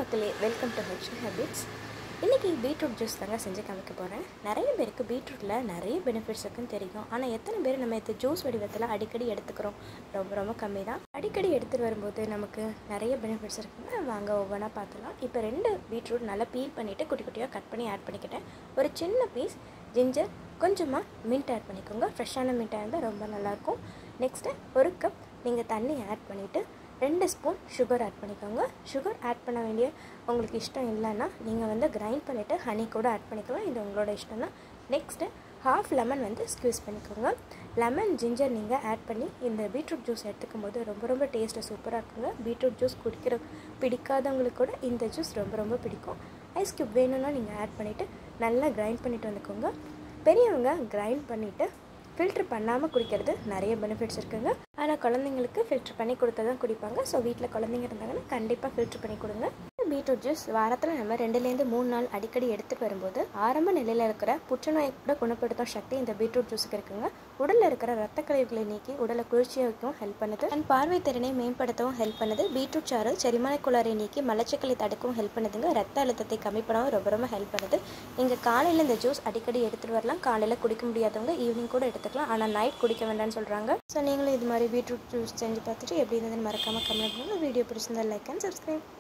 மக்களே, welcome to H habits. இன்றைக்கி beetroot juice தாங்க செஞ்சு காமிக்க போகிறேன். நிறைய பேருக்கு பீட்ரூட்டில் நிறைய பெனிஃபிட்ஸ் இருக்குன்னு தெரியும். ஆனால் எத்தனை பேர் நம்ம இது ஜூஸ் வடிவத்தில் அடிக்கடி எடுத்துக்கிறோம்? ரொம்ப கம்மி தான். அடிக்கடி எடுத்துகிட்டு வரும்போது நமக்கு நிறைய பெனிஃபிட்ஸ் இருக்குங்க. வாங்க ஒவ்வொன்றா பார்த்துலாம். இப்போ 2 பீட்ரூட் நல்லா பீல் பண்ணிவிட்டு குட்டி குட்டியாக கட் பண்ணி ஆட் பண்ணிக்கிட்டேன். ஒரு சின்ன பீஸ் ஜிஞ்சர், கொஞ்சமாக மின்ட் ஆட் பண்ணிக்கோங்க. ஃப்ரெஷ்ஷான மின்ட்டாக இருந்தால் ரொம்ப நல்லாயிருக்கும். நெக்ஸ்ட்டு ஒரு கப் நீங்கள் தண்ணி ஆட் பண்ணிவிட்டு 2 ஸ்பூன் சுகர் ஆட் பண்ணிக்கோங்க. சுகர் ஆட் பண்ண வேண்டிய உங்களுக்கு இஷ்டம் இல்லைன்னா நீங்கள் கிரைண்ட் பண்ணிவிட்டு ஹனி கூட ஆட் பண்ணிக்கலாம். இது உங்களோட இஷ்டம் தான். நெக்ஸ்ட்டு ஹாஃப் லெமன் ஸ்க்வீஸ் பண்ணிக்கோங்க. லெமன் ஜிஞ்சர் நீங்கள் ஆட் பண்ணி இந்த பீட்ரூட் ஜூஸ் எடுத்துக்கும் போது ரொம்ப டேஸ்ட்டு சூப்பராக இருக்குங்க. பீட்ரூட் ஜூஸ் பிடிக்காதவங்களுக்கு கூட இந்த ஜூஸ் ரொம்ப பிடிக்கும். ஐஸ் க்யூப் வேணும்னா நீங்கள் ஆட் பண்ணிவிட்டு நல்லா கிரைண்ட் பண்ணிவிட்டு வந்துக்கோங்க. பெரியவங்க கிரைண்ட் பண்ணிவிட்டு ஃபில்ட்ரு பண்ணாமல் குடிக்கிறது நிறைய பெனிஃபிட்ஸ் இருக்குங்க. ஆனால் குழந்தைங்களுக்கு ஃபில்ட்ரு பண்ணி கொடுத்தா தான் குடிப்பாங்க. ஸோ வீட்டில் குழந்தைங்க இருந்தாங்கன்னா கண்டிப்பாக ஃபில்ட்ரு பண்ணி கொடுங்க. பீட்ரூட் ஜூஸ் வாரத்தில் நம்ம 2-3 நாள் அடிக்கடி எடுத்துகிட்டு வரும்போது ஆரம்ப நிலையில் இருக்கிற புற்றுநோயை கூட குணப்படுத்தும் சக்தி இந்த பீட்ரூட் ஜூஸுக்கு இருக்குங்க. உடலில் இருக்கிற ரத்த கழிவுகளை நீக்கி உடலை குளிர்ச்சியாகவும் ஹெல்ப் பண்ணுது. அண்ட் பார்வை திறனை மேம்படுத்தவும் ஹெல்ப் பண்ணுது. பீட்ரூட் சாறு செரிமான குளரை நீக்கி மலச்சிக்கலை தடுக்கவும் ஹெல்ப் பண்ணுதுங்க. ரத்த அழுத்தத்தை கம்மி பண்ணவும் ரொம்ப ஹெல்ப் பண்ணுது. நீங்கள் காலையில் இந்த ஜூஸ் அடிக்கடி எடுத்துகிட்டு வரலாம். காலையில் குடிக்க முடியாதவங்க ஈவினிங் கூட எடுத்துக்கலாம். ஆனால் நைட் குடிக்க வேண்டாம்னு சொல்கிறாங்க. ஸோ நீங்களும் இது மாதிரி பீட்ரூட் ஜூஸ் செஞ்சு பார்த்துட்டு எப்படி இருந்ததுன்னு மறக்காமல் கமெண்ட் பண்ணுங்கள். வீடியோ பிடிச்சிருந்தா லைக் அண்ட் சப்ஸ்கிரைப்.